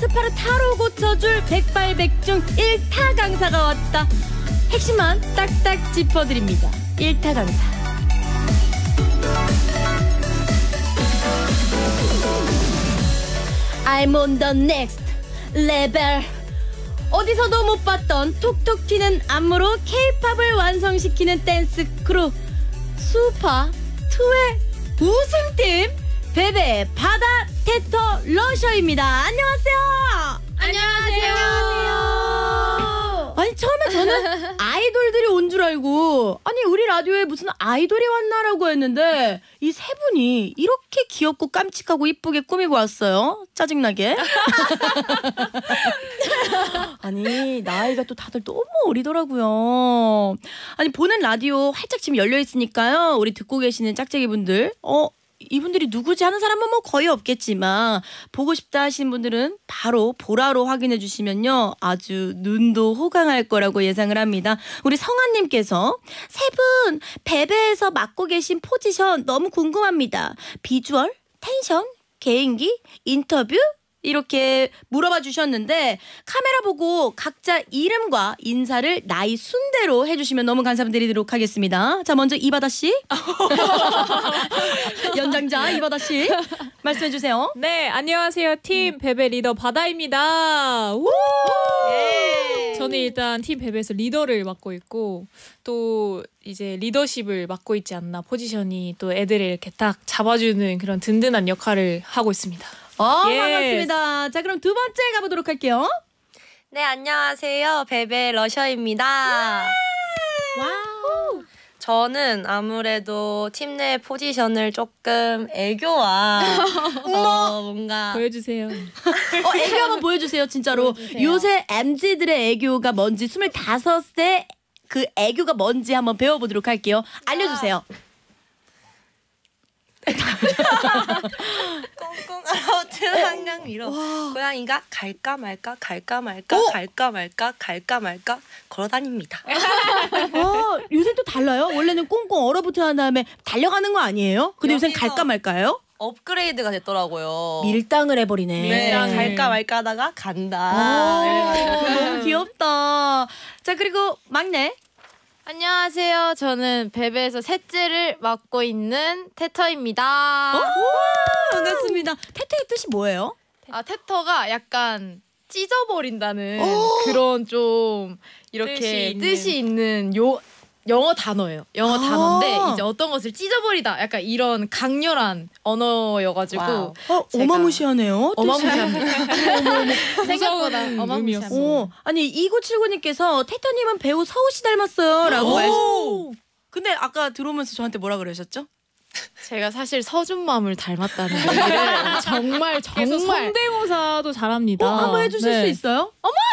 에스파를 타로 고쳐줄 백발백중 1타 강사가 왔다. 핵심만 딱딱 짚어드립니다. 1타 강사. I'm on the next level. 어디서도 못 봤던 톡톡 튀는 안무로 K-팝을 완성시키는 댄스 크루 수파2의 우승팀 베베 바다 테터 러셔입니다. 안녕하세요. 안녕하세요. 아니 처음에 저는 아이돌들이 온 줄 알고 아니 우리 라디오에 무슨 아이돌이 왔나라고 했는데 이 세 분이 이렇게 귀엽고 깜찍하고 이쁘게 꾸미고 왔어요. 짜증나게. 아니 나이가 또 다들 너무 어리더라고요. 아니 보는 라디오 활짝 지금 열려 있으니까요. 우리 듣고 계시는 짝짝이 분들 이분들이 누구지 하는 사람은 뭐 거의 없겠지만 보고 싶다 하시는 분들은 바로 보라로 확인해 주시면요. 아주 눈도 호강할 거라고 예상을 합니다. 우리 성아님께서 세 분 베베에서 맡고 계신 포지션 너무 궁금합니다. 비주얼, 텐션, 개인기, 인터뷰 이렇게 물어봐 주셨는데 카메라 보고 각자 이름과 인사를 나이 순대로 해주시면 너무 감사드리도록 하겠습니다. 자 먼저 이바다 씨. 연장자 이바다 씨 말씀해 주세요. 네, 안녕하세요. 팀 베베 리더 바다입니다. 우! 예. 저는 일단 팀 베베에서 리더를 맡고 있고 또 이제 리더십을 맡고 있지 않나 포지션이 또 애들을 이렇게 딱 잡아주는 그런 든든한 역할을 하고 있습니다. 반갑습니다. 자 그럼 두 번째 가보도록 할게요. 네, 안녕하세요. 베베 러셔입니다. 와우. 저는 아무래도 팀 내 포지션을 조금 애교와 뭔가 보여주세요. 애교 한번 보여주세요. 진짜로. 보여주세요. 요새 MZ들의 애교가 뭔지 25세 그 애교가 뭔지 한번 배워보도록 할게요. 알려주세요. 꽁꽁 얼어붙은 한강 위로 고양이가 갈까 말까 갈까 말까 갈까 말까 갈까 말까 걸어다닙니다. 요새 또 달라요? 원래는 꽁꽁 얼어붙어 한 다음에 달려가는 거 아니에요? 근데 요새 여기서- 갈까 말까요? 업그레이드가 됐더라고요. 밀당을 해버리네. 네, 밀당을. 갈까 말까 하다가 간다. 너무 귀엽다. 자 그리고 막내. 안녕하세요. 저는 베베에서 셋째를 맡고 있는 테터입니다. 반갑습니다. 태태의 뜻이 뭐예요? 테터가 약간 찢어버린다는 그런 좀 이렇게 뜻이 있는 영어 단어예요. 영어 단어인데 이제 어떤 것을 찢어버리다 약간 이런 강렬한 언어여가지고 와우. 제가 어마무시하네요. 어마무시합니다. 생각보다 어마무시합니다. 아니 2979님께서 태터님은 배우 서우 씨 닮았어요 라고 말씀. 근데 아까 들어오면서 저한테 뭐라 그러셨죠? 제가 사실 서준맘을 닮았다는 얘기를 정말 그래서 성대모사도 잘합니다. 한번 해주실 수 있어요?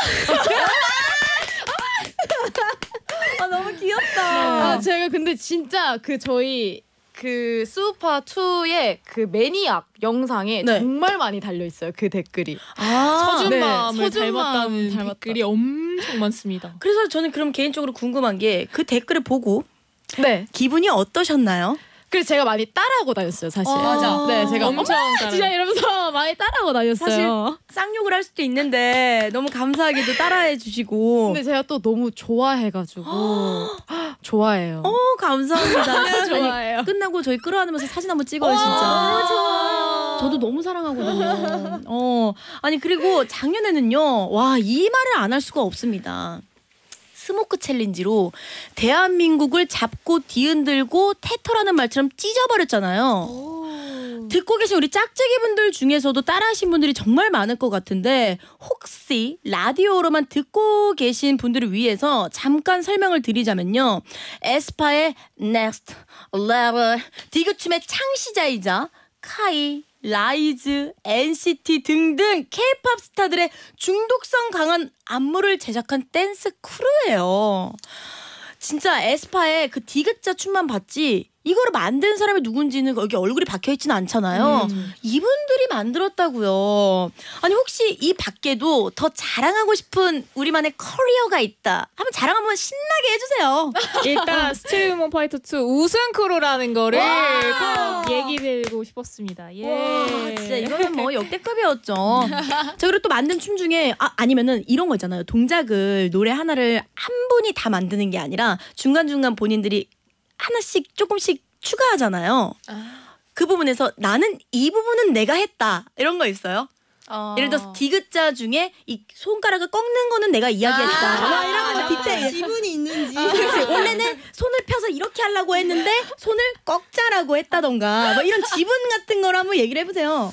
너무 귀엽다. 제가 근데 진짜 저희 수우파 2의 그 매니악 영상에 네. 정말 많이 달려 있어요. 그 댓글이. 서준맘을 네, 닮았다는 닮았다. 댓글이 엄청 많습니다. 그래서 저는 그럼 개인적으로 궁금한 게 그 댓글을 보고 네. 기분이 어떠셨나요? 그래서 제가 많이 따라하고 다녔어요, 사실. 맞아. 네, 제가 엄청 따라. 진짜 이러면서 많이 따라하고 다녔어요. 쌍욕을 할 수도 있는데 너무 감사하게도 따라해 주시고. 근데 제가 또 너무 좋아해가지고 좋아해요. 감사합니다. 좋아해요. 아니, 끝나고 저희 끌어안으면서 사진 한번 찍어요, 진짜. 저도 너무 사랑하거든요. 아니 그리고 작년에는요. 와, 이 말을 안 할 수가 없습니다. 스모크 챌린지로 대한민국을 잡고 뒤흔들고 테터라는 말처럼 찢어버렸잖아요. 듣고 계신 우리 짝짝이 분들 중에서도 따라하신 분들이 정말 많을 것 같은데 혹시 라디오로만 듣고 계신 분들을 위해서 잠깐 설명을 드리자면요. 에스파의 Next Level 디귿춤의 창시자이자 카이, 라이즈, NCT 등등 K-팝 스타들의 중독성 강한 안무를 제작한 댄스 크루예요. 진짜 에스파의 그 디귿자 춤만 봤지 이거를 만든 사람이 누군지는 여기 얼굴이 박혀있지는 않잖아요. 이분들이 만들었다고요. 아니 혹시 이 밖에도 더 자랑하고 싶은 우리만의 커리어가 있다. 한번 자랑 한번 신나게 해주세요. 일단 스트리트우먼 파이터 2 우승 크루라는 거를 꼭 얘기 드리고 싶었습니다. 예. 와, 진짜 이거는 뭐 역대급이었죠. 자, 그리고 또 만든 춤 중에 아니면은 이런 거 있잖아요. 동작을 노래 하나를 한 분이 다 만드는 게 아니라 중간중간 본인들이 하나씩 조금씩 추가하잖아요. 그 부분에서 나는 이 부분은 내가 했다 이런 거 있어요? 예를 들어서 디귿자 중에 이 손가락을 꺾는 거는 내가 이야기했다. 이런 거 디테일. 지분이 있는지. 그렇지. 원래는 손을 펴서 이렇게 하려고 했는데 손을 꺾자라고 했다던가 뭐 이런 지분 같은 걸 한번 얘기를 해보세요.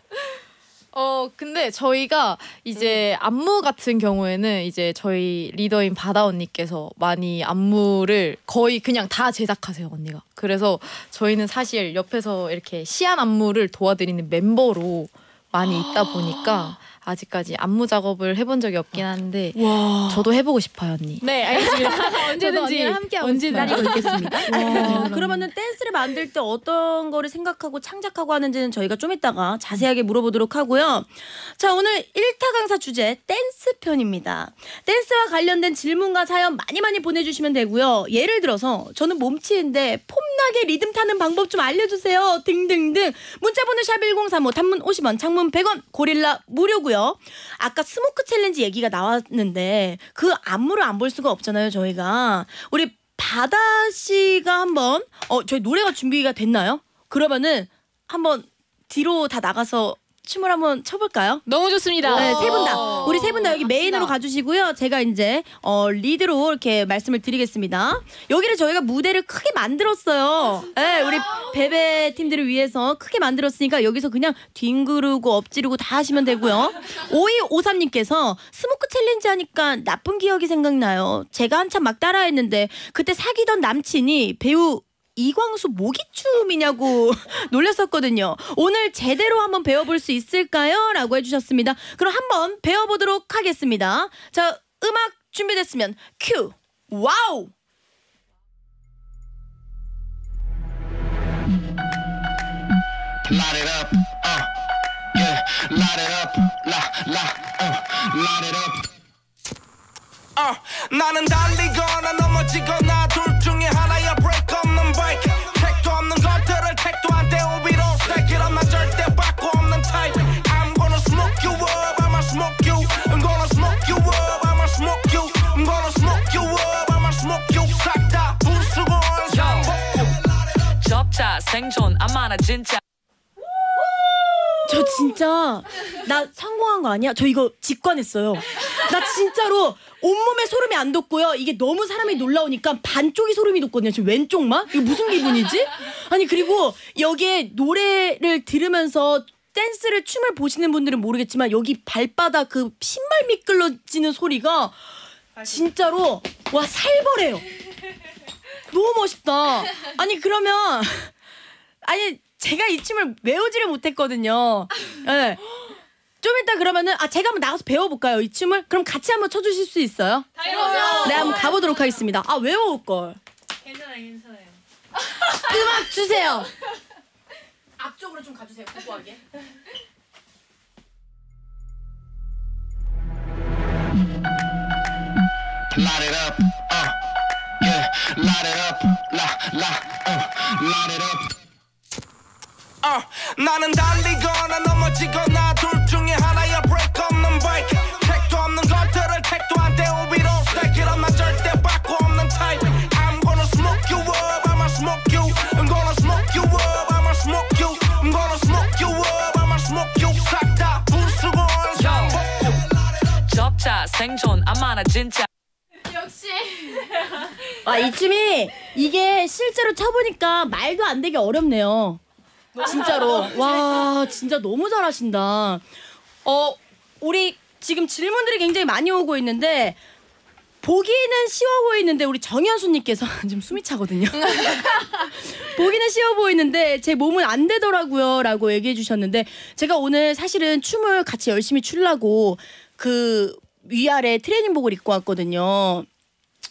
근데 저희가 이제 안무 같은 경우에는 이제 저희 리더인 바다 언니께서 많이 안무를 거의 그냥 다 제작하세요, 언니가. 그래서 저희는 사실 옆에서 이렇게 시안 안무를 도와드리는 멤버로 많이 있다 보니까 아직까지 안무 작업을 해본 적이 없긴 한데 저도 해보고 싶어요, 언니. 네, 알겠습니다. 언제든지 기다리고 있겠습니다. 그러면은 댄스를 만들 때 어떤 거를 생각하고 창작하고 하는지는 저희가 좀 이따가 자세하게 물어보도록 하고요. 자, 오늘 1타 강사 주제 댄스 편입니다. 댄스와 관련된 질문과 사연 많이 보내주시면 되고요. 예를 들어서 저는 몸치인데 폼나게 리듬 타는 방법 좀 알려주세요. 등등등. 문자번호 샵 1035 단문 50원 장문 100원 고릴라 무료고요. 아까 스모크 챌린지 얘기가 나왔는데 그 안무를 안 볼 수가 없잖아요, 저희가. 우리 바다 씨가 한번 저희 노래가 준비가 됐나요? 그러면은 한번 뒤로 다 나가서 춤을 한번 춰볼까요? 너무 좋습니다. 네, 세 분 다. 우리 세 분 다 여기 메인으로 가주시고요. 제가 이제 리드로 이렇게 말씀을 드리겠습니다. 여기를 저희가 무대를 크게 만들었어요. 네, 우리 베베 팀들을 위해서 크게 만들었으니까 여기서 그냥 뒹구르고 엎지르고 다 하시면 되고요. 5253님께서 스모크 챌린지 하니까 나쁜 기억이 생각나요. 제가 한참 막 따라했는데 그때 사귀던 남친이 배우 이광수 모기춤이냐고 놀렸었거든요. 오늘 제대로 한번 배워볼 수 있을까요? 라고 해주셨습니다. 그럼 한번 배워보도록 하겠습니다. 자, 음악 준비됐으면 큐! 와우! Light it up, yeah, light it up, light it up. 나는 달리거나 넘어지거나 둘 중에 하나야 break 없는 bike. 택도 없는 것들을 택도 안 떼우비로 stack it up. 나 절대 바꾸 없는 type. I'm gonna smoke you up, I'ma smoke you. I'm gonna smoke you up, I'ma smoke you. I'm gonna smoke you up, I'ma smoke you. 싹 다 부수고 접자 생존 아마나 진짜. 저 진짜 나 성공한 거 아니야? 저 이거 직관했어요. 나 진짜로 온몸에 소름이 안 돋고요. 이게 너무 사람이 놀라우니까 반쪽이 소름이 돋거든요. 지금 왼쪽만? 이거 무슨 기분이지? 아니 그리고 여기에 노래를 들으면서 댄스를 춤을 보시는 분들은 모르겠지만 여기 발바닥 그 신발 미끌러지는 소리가 진짜로 와 살벌해요. 너무 멋있다. 아니 그러면 아니 제가 이 춤을 외우지를 못했거든요. 네. 좀 이따 그러면은 제가 한번 나가서 배워볼까요, 이 춤을? 그럼 같이 한번 쳐주실 수 있어요? 당연하죠. 네, 한번 가보도록 하겠습니다. 외워올 걸. 괜찮아요. 음악 주세요. 앞쪽으로 좀 가주세요, 고고하게. Light it up, yeah, light it up, light it up. 나는 달리거나 넘어지거나 둘 중에 하나야 break 없는 bike. 택도 없는 것들을 택도 안 떼우비로 stack it up. 나 절대 바꾸 없는 type. I'm gonna smoke you up, I'ma smoke you. I'm gonna smoke you up, I'ma smoke you. I'm gonna smoke you up, I'ma smoke you. 싹 다 부수고 접자 생존 아마나 진짜. 역시. 이 춤이 이게 실제로 춰보니까 말도 안 되게 어렵네요. 진짜로. 와, 진짜 너무 잘하신다. 우리 지금 질문들이 굉장히 많이 오고 있는데 보기는 쉬워 보이는데 우리 정현수님께서 지금 숨이 차거든요. 보기는 쉬워 보이는데 제 몸은 안 되더라고요 라고 얘기해 주셨는데 제가 오늘 사실은 춤을 같이 열심히 추려고 그 위아래 트레이닝복을 입고 왔거든요.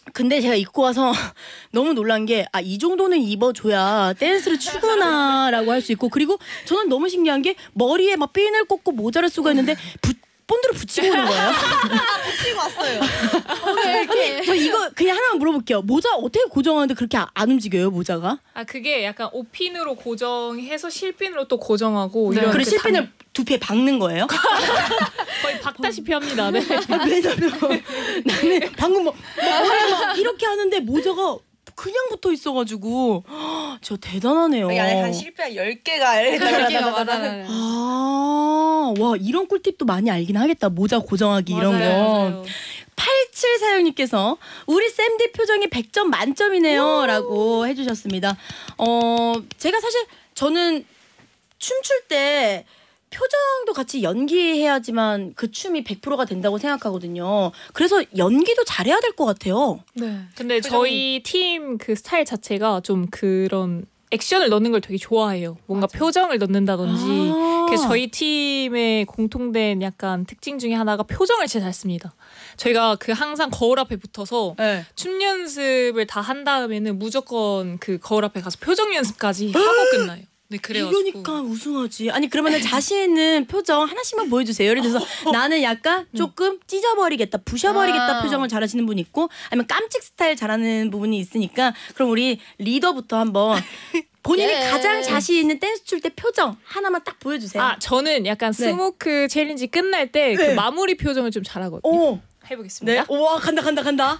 근데 제가 입고 와서 너무 놀란 게 이 정도는 입어줘야 댄스를 추구나라고 할 수 있고 그리고 저는 너무 신기한 게 머리에 막 핀을 꽂고 모자를 쓰고 했는데 본드로 붙이고 오는 거예요. 붙이고 왔어요. 아니, 저 이거 그냥 하나만 물어볼게요. 모자 어떻게 고정하는데 그렇게 안 움직여요 모자가? 그게 약간 옷핀으로 고정해서 실핀으로 또 고정하고 네. 이런 그리고 실핀을 두피에 박는 거예요? 거의 박다시피 합니다. 네. 왜냐면 나는 방금 머리에 막 이렇게 하는데 모자가 그냥 붙어 있어가지고 저 대단하네요. 여기 안에 한 실패 10개가 이렇게 와 이런 꿀팁도 많이 알긴 하겠다. 모자 고정하기 이런 거. 맞아요. 8746님께서 우리 쌤디 표정이 100점 만점이네요 라고 해주셨습니다. 제가 사실 저는 춤출 때 표정도 같이 연기해야지만 그 춤이 100%가 된다고 생각하거든요. 그래서 연기도 잘해야 될 것 같아요. 네. 근데 저희 팀 그 스타일 자체가 좀 그런 액션을 넣는 걸 되게 좋아해요. 뭔가 표정을 넣는다든지. 그래서 저희 팀의 공통된 약간 특징 중에 하나가 표정을 진짜 잘 씁니다. 저희가 그 항상 거울 앞에 붙어서 네. 춤 연습을 다 한 다음에는 무조건 그 거울 앞에 가서 표정 연습까지 하고 끝나요. 네, 그래가지고. 이러니까 우승하지. 아니 그러면은 자신 있는 표정 하나씩만 보여주세요. 예를 들어서 나는 약간 조금 찢어버리겠다, 부셔버리겠다 표정을 잘하시는 분이 있고 아니면 깜찍 스타일 잘하는 부분이 있으니까 그럼 우리 리더부터 한번 본인이 가장 자신 있는 댄스 출 때 표정 하나만 딱 보여주세요. 저는 약간 스모크 챌린지 끝날 때 그 마무리 표정을 좀 잘하거든요. 해보겠습니다. 네. 우와 간다.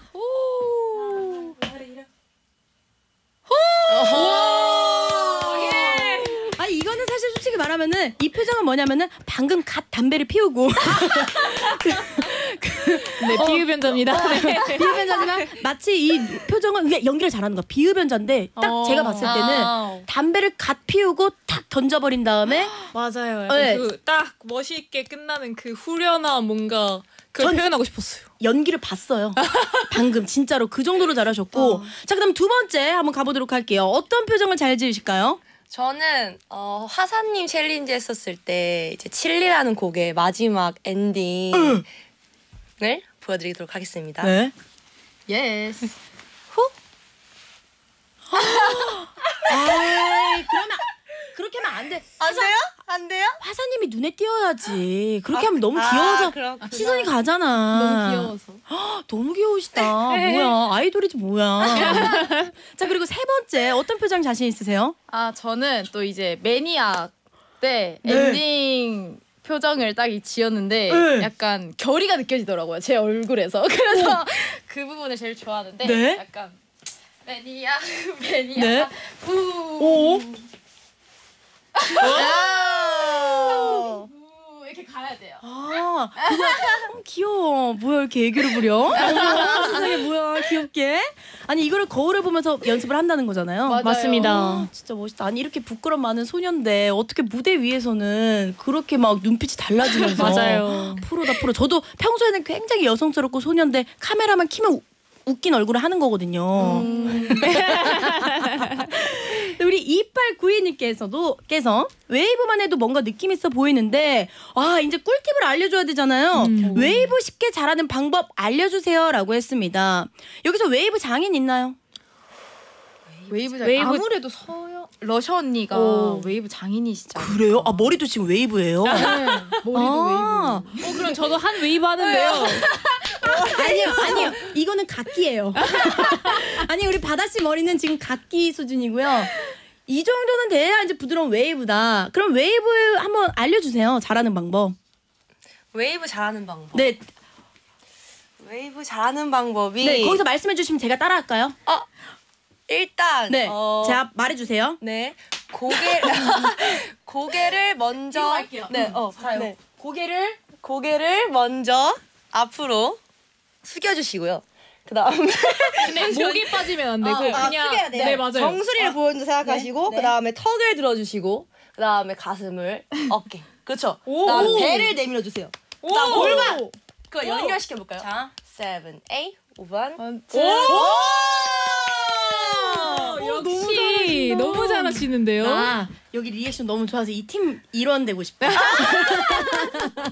이거는 사실 솔직히 말하면은 이 표정은 뭐냐면은 방금 갓 담배를 피우고 네, 비흡연자입니다. 비흡연자지만 마치 이 표정은 그게 연기를 잘하는 거야. 비흡연자인데 딱 제가 봤을 때는 담배를 갓 피우고 탁 던져버린 다음에 맞아요. 네. 딱 멋있게 끝나는 그 후련한 뭔가 그걸 표현하고 싶었어요. 연기를 봤어요. 방금 진짜로 그 정도로 잘하셨고 자 그다음 두 번째 한번 가보도록 할게요. 어떤 표정을 잘 지으실까요? 저는 화사님 챌린지 했었을 때 이제 칠리라는 곡의 마지막 엔딩을 보여드리도록 하겠습니다. 네. 예스. 그러면 그렇게 하면 안 돼. 안 돼요? 안 돼요? 화사님이 눈에 띄어야지. 그렇게 하면 너무 귀여워서 그렇구나. 시선이 가잖아. 너무 귀여워서. 너무 귀여우시다. 뭐야 아이돌이지 뭐야. 자 그리고 세 번째 어떤 표정 자신 있으세요? 저는 또 이제 매니악 때 네. 엔딩 표정을 딱 지었는데 네. 약간 결의가 느껴지더라고요. 제 얼굴에서. 그래서 그 부분을 제일 좋아하는데 네. 약간 매니악 매니악 네. 후 오. 이렇게 가야 돼요. 그거 귀여워. 뭐야 이렇게 애교를 부려? 어머, 세상에 뭐야 귀엽게. 아니 이거를 거울을 보면서 연습을 한다는 거잖아요. 맞아요. 맞습니다. 진짜 멋있다. 아니 이렇게 부끄럼 많은 소년데 어떻게 무대 위에서는 그렇게 막 눈빛이 달라지면서 맞아요. 프로다 프로. 저도 평소에는 굉장히 여성스럽고 소년데 카메라만 키면 웃긴 얼굴을 하는 거거든요. 우리 2892님께서 웨이브만 해도 뭔가 느낌 있어 보이는데 이제 꿀팁을 알려줘야 되잖아요. 웨이브 쉽게 잘하는 방법 알려주세요라고 했습니다. 여기서 웨이브 장인 있나요? 웨이브 웨이브- 아무래도 러셔 언니가 웨이브 장인이시죠. 그래요? 머리도 지금 웨이브예요? 네, 머리도 웨이브. 그럼 저도 한 웨이브 하는데요. 아니요. 이거는 각기예요. 아니 우리 바다 씨 머리는 지금 각기 수준이고요. 이 정도는 돼야 이제 부드러운 웨이브다. 그럼 웨이브 한번 알려주세요. 잘하는 방법. 웨이브 잘하는 방법. 네, 웨이브 잘하는 방법이 네 거기서 말씀해 주시면 제가 따라할까요? 일단 네, 제가 말해주세요. 네 고개를 먼저 이거 할게요. 네, 네. 고개를 먼저 앞으로 숙여주시고요. 그다음에 목이 빠지면 안 되고 그냥 숙여야 돼요. 네 맞아요. 정수리를 보여준다 생각하시고 그다음에 턱을 들어주시고 그다음에 가슴을 어깨 그렇죠. 그다음에 배를 내밀어 주세요. 그다음 골반 그거 연결시켜 볼까요? 자, 7, 8, 5번. 역시 너무 잘하시는데요. 여기 리액션 너무 좋아서 이 팀 일원 되고 싶다.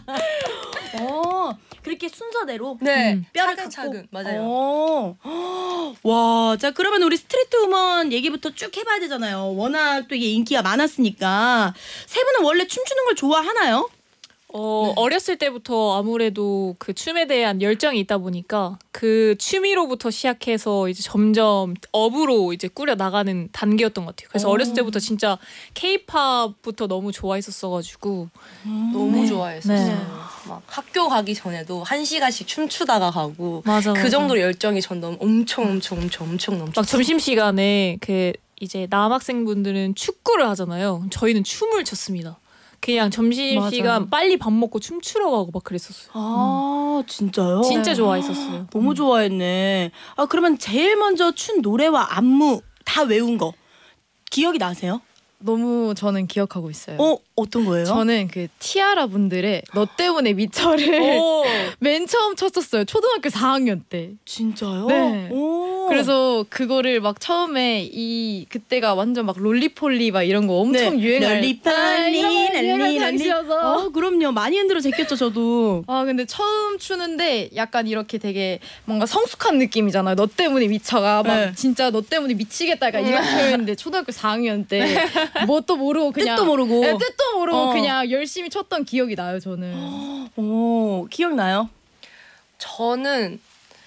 그렇게 순서대로 네, 뼈를 차근차근 깎고. 맞아요. 와, 자 그러면 우리 스트리트 우먼 얘기부터 쭉 해봐야 되잖아요. 워낙 또 이게 인기가 많았으니까 세 분은 원래 춤추는 걸 좋아하나요? 어렸을 때부터 아무래도 그 춤에 대한 열정이 있다 보니까 그 취미로부터 시작해서 이제 점점 업으로 이제 꾸려 나가는 단계였던 것 같아요. 그래서 어렸을 때부터 진짜 K-팝부터 너무 좋아했었어가지고 너무 좋아했었어요. 네. 막 학교 가기 전에도 1시간씩 춤추다가 가고 맞아. 그 정도로 열정이 전 너무 엄청 넘쳤어요. 막 점심 시간에 그 이제 남학생분들은 축구를 하잖아요. 저희는 춤을 췄습니다. 그냥 점심시간 빨리 밥 먹고 춤추러 가고 막 그랬었어요. 아 진짜요? 진짜 좋아했었어요. 너무 좋아했네. 아 그러면 제일 먼저 춘 노래와 안무 다 외운 거 기억이 나세요? 너무 저는 기억하고 있어요. 어떤 거예요? 저는 그 티아라 분들의 너 때문에 미쳐를 맨 처음 쳤었어요. 초등학교 4학년 때. 진짜요? 네. 오. 그래서 그거를 막 처음에 그때가 완전 막 롤리폴리 막 이런 거 엄청 유행할 롤리폴리 당시여서. 그럼요. 많이 흔들어 제꼈죠 저도. 근데 처음 추는데 약간 이렇게 되게 뭔가 성숙한 느낌이잖아요. 너 때문에 미쳐가 막 네. 진짜 너 때문에 미치겠다 약간 이런 표현인데 초등학교 4학년 때 뭣도 모르고 그냥 뜻도 모르고. 네, 뜻도 모르고 그냥 열심히 쳤던 기억이 나요 저는. 오 기억나요? 저는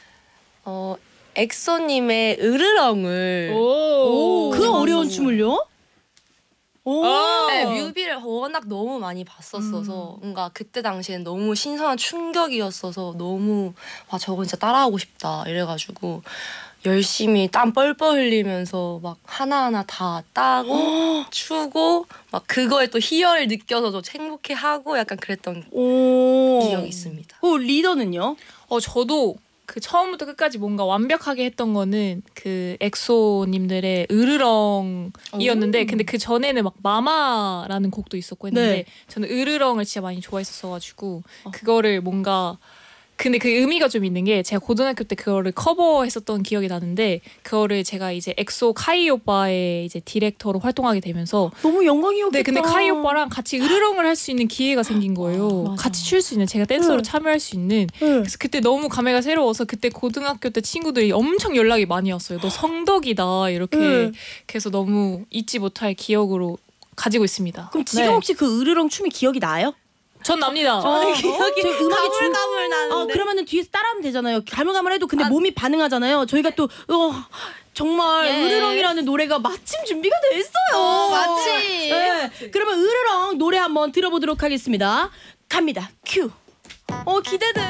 엑소님의 으르렁을 그 어려운 춤을요? 오. 네, 뮤비를 워낙 너무 많이 봤었어서 뭔가 그때 당시엔 너무 신선한 충격이었어서 너무 저거 진짜 따라하고 싶다 이래가지고 열심히 땀 뻘뻘 흘리면서 막 하나하나 다 따고 추고 막 그거에 또 희열을 느껴서 좀 행복해하고 약간 그랬던 기억이 있습니다. 리더는요? 저도 그 처음부터 끝까지 뭔가 완벽하게 했던 거는 그 엑소님들의 으르렁이었는데 근데 그 전에는 막 마마라는 곡도 있었고 했는데 네. 저는 으르렁을 진짜 많이 좋아했었어가지고 그거를 뭔가 근데 그 의미가 좀 있는 게 제가 고등학교 때 그거를 커버했었던 기억이 나는데 그거를 제가 이제 엑소 카이 오빠의 이제 디렉터로 활동하게 되면서 너무 영광이었겠다. 네, 근데 카이 오빠랑 같이 으르렁을 할 수 있는 기회가 생긴 거예요. 같이 출 수 있는 제가 댄서로 참여할 수 있는. 그래서 그때 너무 감회가 새로워서 그때 고등학교 때 친구들이 엄청 연락이 많이 왔어요. 너 성덕이다 이렇게. 그래서 너무 잊지 못할 기억으로 가지고 있습니다. 그럼 지금 혹시 그 으르렁 춤이 기억이 나요? 전 납니다. 기억이 음악이 가물가물 나는데. 그러면은 뒤에서 따라하면 되잖아요. 가물가물해도 근데 몸이 반응하잖아요. 저희가 또 정말 으르렁이라는 노래가 마침 준비가 돼 있어요. 마침. 네. 그러면 으르렁 노래 한번 들어보도록 하겠습니다. 갑니다. 큐. 기대돼.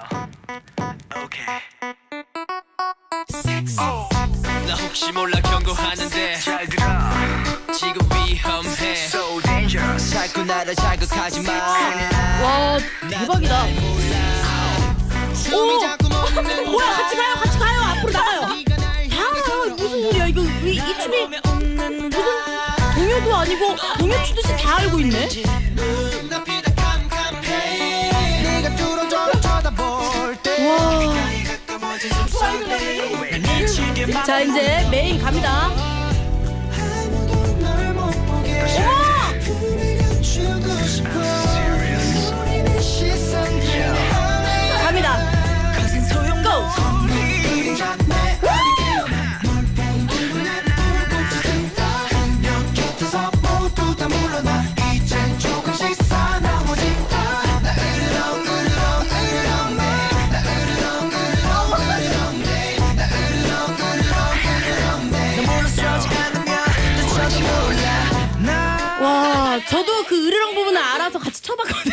나 혹시 몰라 경고하는데 잘 들어 지금 위험해 So dangerous 자꾸 나를 자극하지 마 와 대박이다. 뭐야 같이 가요 앞으로 나가요. 무슨 일이야 이거 이 춤이 무슨 동요도 아니고 동요 추듯이 다 알고 있네. 와. 자 이제 메인 갑니다. 갑니다. 고! 와, 저도 그 으르렁 부분을 알아서 같이 쳐봤거든요.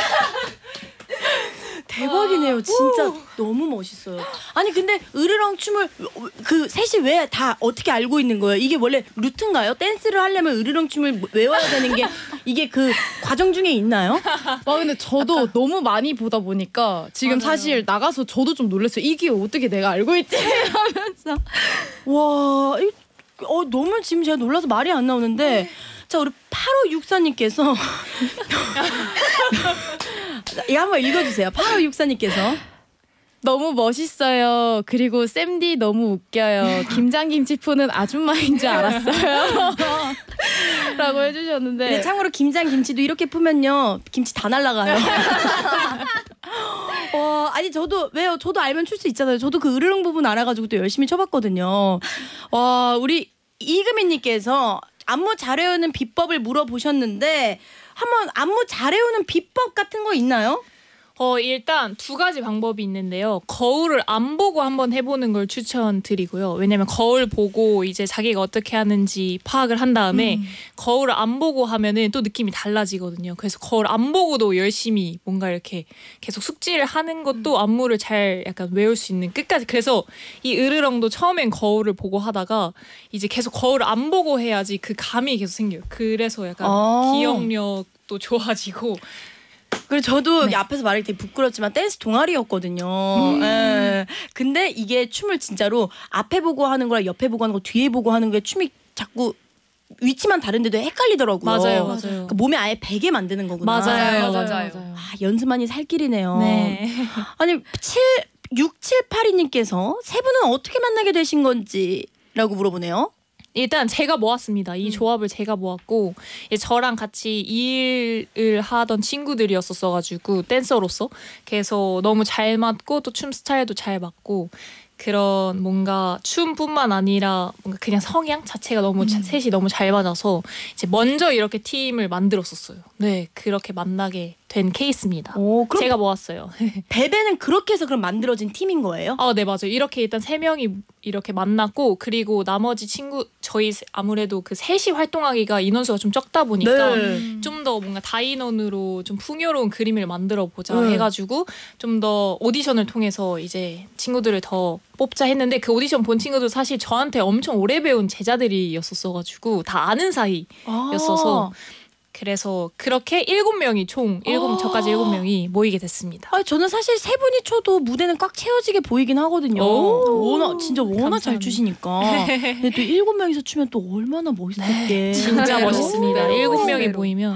대박이네요. 진짜 너무 멋있어요. 아니 근데 으르렁 춤을 그 셋이 왜 다 어떻게 알고 있는 거예요? 이게 원래 루트인가요? 댄스를 하려면 으르렁 춤을 외워야 되는 게 이게 그 과정 중에 있나요? 근데 저도 너무 많이 보다 보니까 지금 사실 나가서 저도 좀 놀랐어요. 이게 어떻게 내가 알고 있지? 하면서. 와, 너무 지금 제가 놀라서 말이 안 나오는데 자 우리 8564님께서 이 한번 읽어주세요. 8564님께서 너무 멋있어요. 그리고 쌤디 너무 웃겨요. 김장김치푸는 아줌마인 줄 알았어요. 라고 해주셨는데. 네, 참고로 김장김치도 이렇게 푸면요 김치 다 날라가요. 아니 저도 왜요? 저도 알면 출 수 있잖아요. 저도 그 으르렁 부분 알아가지고 또 열심히 쳐봤거든요. 우리 이금희님께서 안무 잘 외우는 비법을 물어보셨는데 한번 안무 잘 외우는 비법 같은 거 있나요? 일단 두 가지 방법이 있는데요. 거울을 안 보고 한번 해보는 걸 추천드리고요. 왜냐면 거울 보고 이제 자기가 어떻게 하는지 파악을 한 다음에 거울을 안 보고 하면은 또 느낌이 달라지거든요. 그래서 거울 안 보고도 열심히 뭔가 이렇게 계속 숙지를 하는 것도 안무를 잘 약간 외울 수 있는 끝까지. 그래서 이 으르렁도 처음엔 거울을 보고 하다가 이제 계속 거울을 안 보고 해야지 그 감이 계속 생겨요. 그래서 약간 기억력도 좋아지고. 그리고 저도 앞에서 말하기 되게 부끄럽지만 댄스 동아리였거든요. 예. 근데 이게 춤을 진짜로 앞에 보고 하는 거랑 옆에 보고 하는 거 뒤에 보고 하는 게 춤이 자꾸 위치만 다른데도 헷갈리더라고요. 맞아요. 그러니까 몸에 아예 베게 만드는 거구나. 맞아요. 연습만이 살 길이네요. 네. 아니 6782님께서 세 분은 어떻게 만나게 되신 건지라고 물어보네요. 일단 제가 모았습니다. 이 조합을 제가 모았고 저랑 같이 일을 하던 친구들이었었어가지고 댄서로서 그래서 너무 잘 맞고 또 춤 스타일도 잘 맞고 그런 뭔가 춤뿐만 아니라 뭔가 그냥 성향 자체가 너무 셋이 너무 잘 맞아서 이제 먼저 이렇게 팀을 만들었었어요. 네, 그렇게 만나게 된 케이스입니다. 그럼 제가 모았어요. 베베는 그렇게 해서 그럼 만들어진 팀인 거예요? 네, 맞아요. 이렇게 일단 3명이 이렇게 만났고 그리고 나머지 친구 저희 아무래도 그 셋이 활동하기가 인원수가 좀 적다 보니까 좀 더 뭔가 다인원으로 좀 풍요로운 그림을 만들어 보자 해가지고 좀 더 오디션을 통해서 이제 친구들을 더 뽑자 했는데 그 오디션 본 친구들 사실 저한테 엄청 오래 배운 제자들이었었어가지고 다 아는 사이였어서 그래서 그렇게 7명이 총 저까지 7명이 모이게 됐습니다. 저는 사실 세 분이 쳐도 무대는 꽉 채워지게 보이긴 하거든요. 워낙 감사합니다. 잘 추시니까. 근데 또 7명이서 추면 또 얼마나 멋있을게. 진짜 멋있습니다. 7명이 모이면.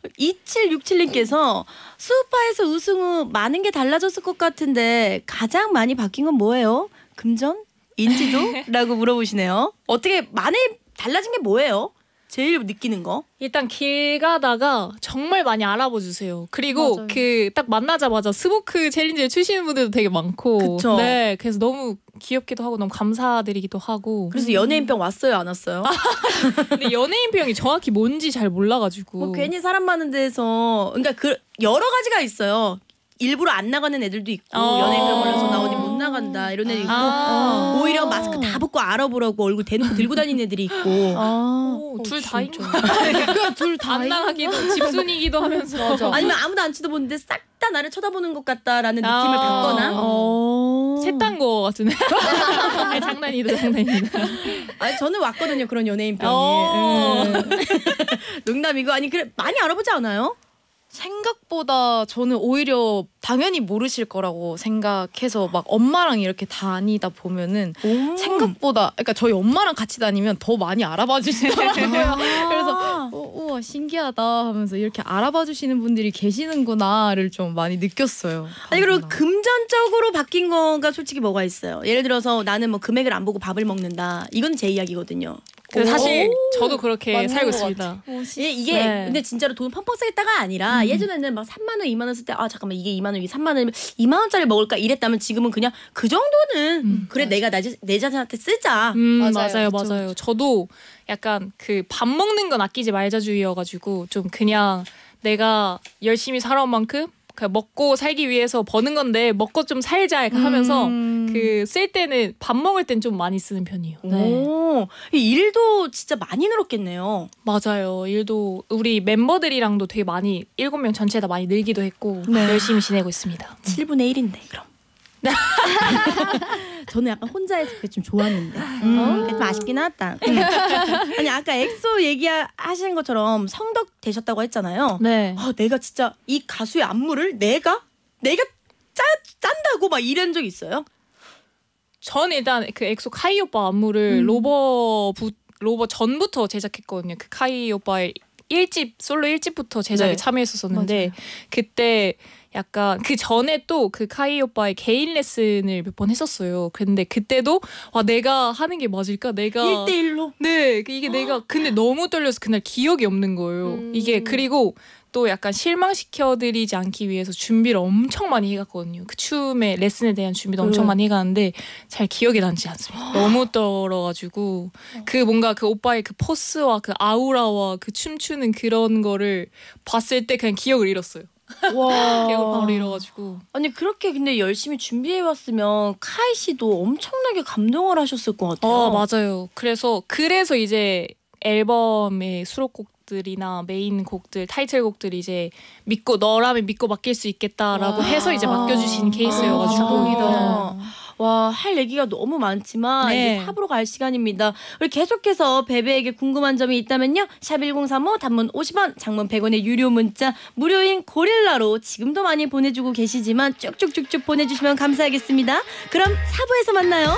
2767님께서 수우파에서 우승 후 많은 게 달라졌을 것 같은데 가장 많이 바뀐 건 뭐예요? 금전? 인지도? 라고 물어보시네요. 어떻게 많이 달라진 게 뭐예요? 제일 느끼는 거? 일단 길 가다가 정말 많이 알아봐 주세요. 그리고 그 딱 만나자마자 스모크 챌린지를 추시는 분들도 되게 많고. 그쵸? 네, 그래서 너무 귀엽기도 하고 너무 감사드리기도 하고. 그래서 연예인병 왔어요, 안 왔어요? 근데 연예인병이 정확히 뭔지 잘 몰라가지고. 뭐 괜히 사람 많은 데서 그러니까 그 여러 가지가 있어요. 일부러 안 나가는 애들도 있고 연예인병 걸려서 나 어디 못 나간다 이런 애들 있고 오히려 마스크 다 벗고 알아보라고 얼굴 대놓고 들고 다니는 애들이 있고 둘 다인 줄. 둘 다 안 나가기도 집순이기도 하면서. 아니면 아무도 안 쳐다보는데 싹 다 나를 쳐다보는 것 같다라는 느낌을 받거나 셋단 거 같은데. 아니, 장난이다. 아니 저는 왔거든요 그런 연예인병이. 농담이고 아니 그래 많이 알아보지 않아요? 생각보다 저는 오히려 당연히 모르실 거라고 생각해서 막 엄마랑 이렇게 다니다 보면은 생각보다 그러니까 저희 엄마랑 같이 다니면 더 많이 알아봐 주시더라고요. 그래서 우와 신기하다 하면서 이렇게 알아봐 주시는 분들이 계시는구나를 좀 많이 느꼈어요. 아니 그리고 금전적으로 바뀐 거가 솔직히 뭐가 있어요? 예를 들어서 나는 뭐 금액을 안 보고 밥을 먹는다. 이건 제 이야기거든요. 사실 저도 그렇게 살고 있습니다. 이게 네. 근데 진짜로 돈 펑펑 쓰겠다가 아니라 예전에는 막 3만 원, 2만 원 쓸 때 잠깐만 이게 2만 원, 이게 3만 원이면 2만 원짜리 먹을까 이랬다면 지금은 그냥 그 정도는 그래 내가 내 자신한테 쓰자. 맞아요. 저도 약간 그 밥 먹는 건 아끼지 말자주의여가지고 좀 그냥 내가 열심히 살아온 만큼 먹고 살기 위해서 버는 건데 먹고 좀 살자 하면서 그 쓸 때는 밥 먹을 땐 좀 많이 쓰는 편이에요. 오, 일도 진짜 많이 늘었겠네요. 맞아요. 일도 우리 멤버들이랑도 되게 많이 7명 전체 다 많이 늘기도 했고 열심히 지내고 있습니다. 7분의 1인데 그럼. 저는 약간 혼자해서 그게 좀 좋았는데 그게 좀 아쉽긴 하다. 아니 아까 엑소 얘기하시는 것처럼 성덕 되셨다고 했잖아요. 네. 내가 진짜 이 가수의 안무를 내가 짠다고 막 이런 적 있어요? 전 일단 그 엑소 카이 오빠 안무를 로버 전부터 제작했거든요. 그 카이 오빠의 솔로 1집부터 제작에 네. 참여했었는데 맞아요. 그때 약간 그 전에 또 그 카이 오빠의 개인 레슨을 몇 번 했었어요. 근데 그때도 와 내가 하는 게 맞을까? 내가 1대1로? 네, 이게 내가 근데 너무 떨려서 그날 기억이 없는 거예요. 이게 그리고 또 약간 실망시켜드리지 않기 위해서 준비를 엄청 많이 해갔거든요. 그 춤의 레슨에 대한 준비도 엄청 많이 해갔는데 잘 기억이 나지 않습니다. 너무 떨어가지고 그 뭔가 그 오빠의 그 포스와 그 아우라와 그 춤추는 그런 거를 봤을 때 그냥 기억을 잃었어요. 와. 기억을 바로 잃어가지고. 아니 그렇게 근데 열심히 준비해왔으면 카이 씨도 엄청나게 감동을 하셨을 것 같아요. 맞아요. 그래서 이제 앨범의 수록곡들이나 메인 곡들, 타이틀곡들이 이제 너라면 믿고 맡길 수 있겠다라고 해서 이제 맡겨주신 케이스여가지고. 와, 할 얘기가 너무 많지만 네. 이제 삽으로 갈 시간입니다. 우리 계속해서 베베에게 궁금한 점이 있다면요. 샵1035 단문 50원, 장문 100원의 유료 문자 무료인 고릴라로 지금도 많이 보내주고 계시지만 쭉쭉쭉쭉 보내주시면 감사하겠습니다. 그럼 4부에서 만나요.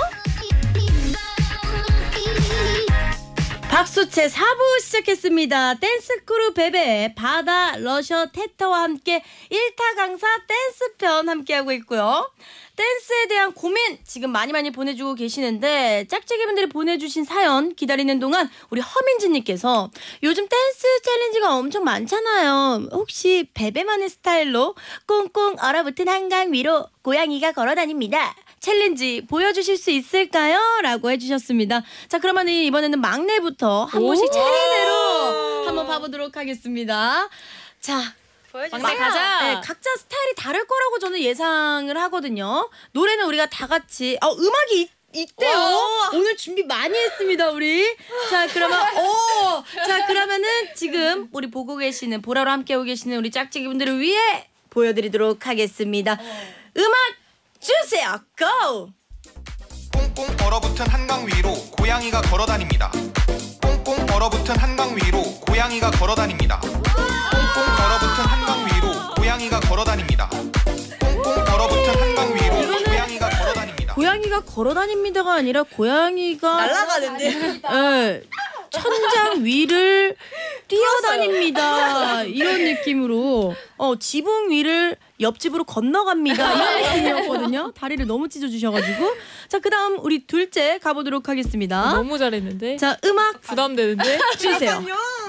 박수채 4부 시작했습니다. 댄스크루 베베, 바다, 러셔, 테터와 함께 1타 강사 댄스편 함께하고 있고요. 댄스에 대한 고민 지금 많이 보내주고 계시는데 짝짝이분들이 보내주신 사연 기다리는 동안 우리 허민지님께서 요즘 댄스 챌린지가 엄청 많잖아요. 혹시 베베만의 스타일로 꽁꽁 얼어붙은 한강 위로 고양이가 걸어다닙니다. 챌린지 보여주실 수 있을까요? 라고 해주셨습니다. 자, 그러면 이번에는 막내부터 한 번씩 차례대로 한번 봐보도록 하겠습니다. 자, 막내 가자. 네, 각자 스타일이 다를 거라고 저는 예상을 하거든요. 노래는 우리가 다 같이 음악이 있대요. 오늘 준비 많이 했습니다, 우리. 자, 그러면은 지금 우리 보라로 함께하고 계시는 우리 짝짝이 분들을 위해 보여드리도록 하겠습니다. 음악 주세요. 고! 꽁꽁 얼어붙은 한강 위로 고양이가 걸어다닙니다. 꽁꽁 얼어붙은 한강 위로 고양이가 걸어다닙니다. 꽁꽁 얼어붙은 한강 위로 고양이가 걸어다닙니다. 꽁꽁 얼어붙은 한강 위로 고양이가 걸어다닙니다. 고양이가 걸어다닙니다가 아니라 고양이가 날아가는데. 네, 천장 위를 뛰어다닙니다. 이런 느낌으로 지붕 위를 옆집으로 건너갑니다. 이런 느낌이었거든요. 다리를 너무 찢어주셔가지고. 자, 그다음 우리 둘째 가보도록 하겠습니다. 너무 잘했는데. 자, 음악 부담되는데. 주세요.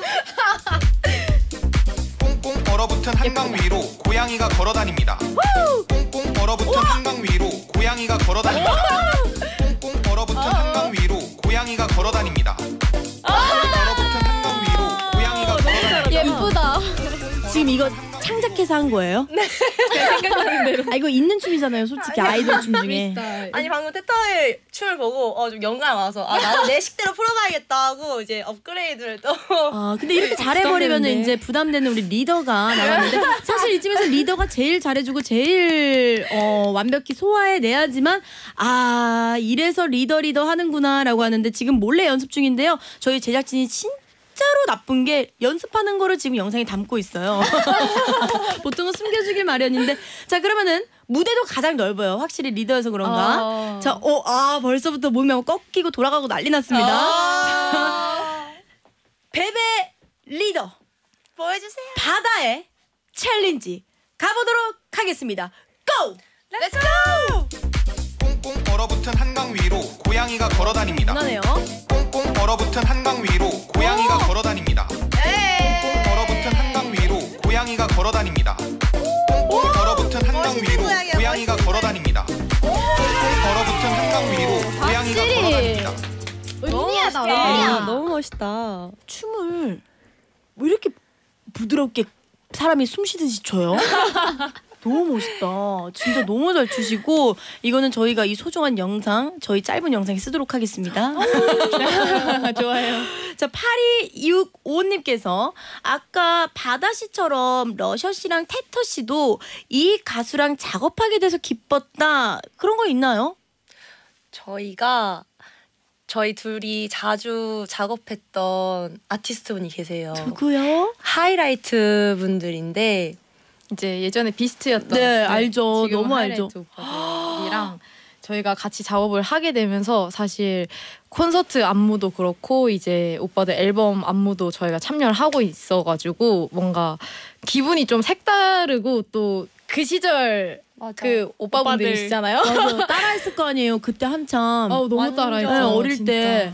꽁꽁 얼어붙은 한강 위로 고양이가 걸어다닙니다. 꽁꽁 얼어붙은 한강 위로 고양이가 걸어다닙니다. 꽁꽁 얼어붙은 한강 위로 고양이가 걸어다닙니다. 꽁꽁 얼어붙은 한강 위로 고양이가 걸어다닙니다. 예쁘다. 지금 이거 창작해서 한 거예요? 네. 생각나는 대로. 이거 있는 춤이잖아요. 솔직히 아이돌 춤 중에. 아니 방금 테터의 춤을 보고 좀 영감 와서 나도 내 식대로 풀어가야겠다 하고 이제 업그레이드를 또. 근데 이렇게 잘해버리면 이제 부담되는 우리 리더가 나왔는데 사실 이쯤에서 리더가 제일 잘해주고 제일 완벽히 소화해내야지만 이래서 리더 하는구나라고 하는데 지금 몰래 연습 중인데요. 저희 제작진이 진짜로 나쁜 게 연습하는 거를 지금 영상에 담고 있어요. 보통은 숨겨주길 마련인데 자, 그러면은 무대도 가장 넓어요. 확실히 리더여서 그런가. 자, 벌써부터 몸이 막 꺾이고 돌아가고 난리 났습니다. 베베 리더 보여주세요. 바다의 챌린지 가보도록 하겠습니다. 고! 렛츠 고! 꽁꽁 얼어붙은 한강 위로 고양이가 걸어다닙니다. 무난해요. 꽁꽁 얼어붙은 한강 위로 고양이가 걸어다닙니다. 꽁꽁 얼어붙은 한강 위로 고양이가 걸어다닙니다. 꽁꽁 얼어붙은 한강 위로 고양이가 걸어다닙니다. 꽁꽁 얼어붙은 한강 위로 고양이가 걸어다닙니다. 은희야다. 너무 멋있다. 춤을 왜 이렇게 부드럽게 사람이 숨 쉬듯이 춰요? 너무 멋있다. 진짜 너무 잘 추시고 이거는 저희가 이 소중한 영상 저희 짧은 영상에 쓰도록 하겠습니다. 좋아요. 자, 8265님께서 아까 바다씨처럼 러셔씨랑 테터씨도 이 가수랑 작업하게 돼서 기뻤다. 그런 거 있나요? 저희 둘이 자주 작업했던 아티스트분이 계세요. 누구요? 하이라이트 분들인데 이제 예전에 비스트였던. 네, 알죠. 지금 너무 하이라이트 알죠. 오빠들이랑 저희가 같이 작업을 하게 되면서 사실 콘서트 안무도 그렇고 이제 오빠들 앨범 안무도 저희가 참여를 하고 있어가지고 뭔가 기분이 좀 색다르고 또 그 시절 맞아. 그 오빠분들이시잖아요. 맞아. 따라했을 거 아니에요. 그때 한참. 너무 완전. 따라했죠. 네, 어릴 진짜. 때.